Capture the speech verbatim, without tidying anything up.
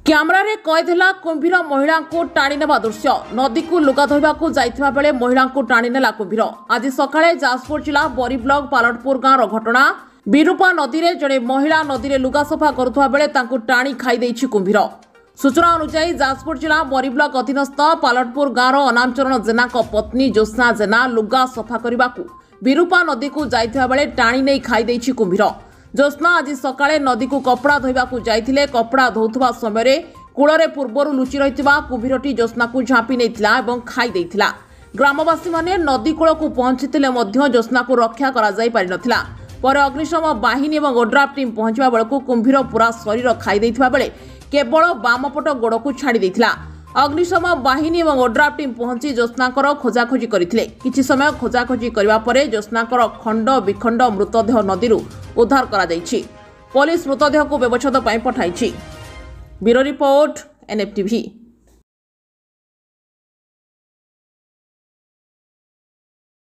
କ୍ୟାମେରାରେ କଏଦ ହେଲା କୁମ୍ଭୀର ମହିଳାଙ୍କୁ ଟାଣି ନେବା ଦୃଶ୍ୟ। ନଦୀକୁ ଲୁଗା ଧୋଇବାକୁ ଯାଇଥିବା ବେଳେ ମହିଳାଙ୍କୁ ଟାଣି ନେଲା କୁମ୍ଭୀର। ଆଜି ସକାଳେ ଯାଜପୁର ଜିଲ୍ଲା ବରୀ ବ୍ଲକ ପାଲଟପୁର ଗାଁର ଘଟଣା। ବିରୁପା ନଦୀରେ ଜଣେ ମହିଳା ନଦୀରେ ଲୁଗା ସଫା କରୁଥିବା ବେଳେ ତାଙ୍କୁ ଟାଣି ଖାଇଦେଇଛି କୁମ୍ଭୀର। ସୂଚନା ଅନୁଯାୟୀ ଯାଜପୁର ଜିଲ୍ଲା ବରୀ ବ୍ଲକ ଅଧୀନସ୍ଥ ପାଲଟପୁର ଗାଁର ଅନାମଚରଣ ଜେନାଙ୍କ ପତ୍ନୀ ଜ୍ୟୋତ୍ସ୍ନା ଜେନା ଲୁଗା ସଫା କରିବାକୁ ବିରୁପା ନଦୀକୁ ଯାଇଥିବା ବେଳେ ଟାଣି ନେଇ ଖାଇଦେଇଛି କୁମ୍ଭୀର। ଜ୍ୟୋତ୍ସ୍ନା ଆଜି ସକାଳେ ନଦୀକୁ କପଡ଼ା ଧୋଇବାକୁ ଯାଇଥିଲେ। କପଡ଼ା ଧୋଉଥିବା ସମୟରେ କୂଳରେ ପୂର୍ବରୁ ଲୁଚି ରହିଥିବା କୁମ୍ଭୀରଟି ଜ୍ୟୋତ୍ସ୍ନାକୁ ଝାମ୍ପି ନେଇଥିଲା ଏବଂ ଖାଇ ଦେଇଥିଲା। ଗ୍ରାମବାସୀମାନେ ନଦୀ କୂଳକୁ ପହଞ୍ଚିଥିଲେ ମଧ୍ୟ ଜ୍ୟୋତ୍ସ୍ନାକୁ ରକ୍ଷା କରାଯାଇ ପାରିନଥିଲା। ପରେ ଅଗ୍ନିଶମ ବାହିନୀ ଏବଂ ଓଡ୍ରାଫ୍ ଟିମ୍ ପହଞ୍ଚିବା ବେଳକୁ କୁମ୍ଭୀର ପୁରା ଶରୀର ଖାଇ ଦେଇଥିବା ବେଳେ କେବଳ ବାମପଟ ଗୋଡ଼କୁ ଛାଡ଼ି ଦେଇଥିଲା। ଅଗ୍ନିଶମ ବାହିନୀ ଏବଂ ଓଡ୍ରାଫ୍ ଟିମ୍ ପହଞ୍ଚି ଜ୍ୟୋତ୍ସ୍ନାଙ୍କର ଖୋଜାଖୋଜି କରିଥିଲେ। କିଛି ସମୟ ଖୋଜାଖୋଜି କରିବା ପରେ ଜ୍ୟୋତ୍ସ୍ନାଙ୍କର ଖଣ୍ଡ ବିଖଣ୍ଡ ମୃତଦେହ ନଦୀରୁ ଉଦ୍ଧାର କରାଯାଇଛି। ପୋଲିସ ମୃତଦେହକୁ ବ୍ୟବଚ୍ଛେଦ ପାଇଁ ପଠାଇଛି। Bureau report, NF TV.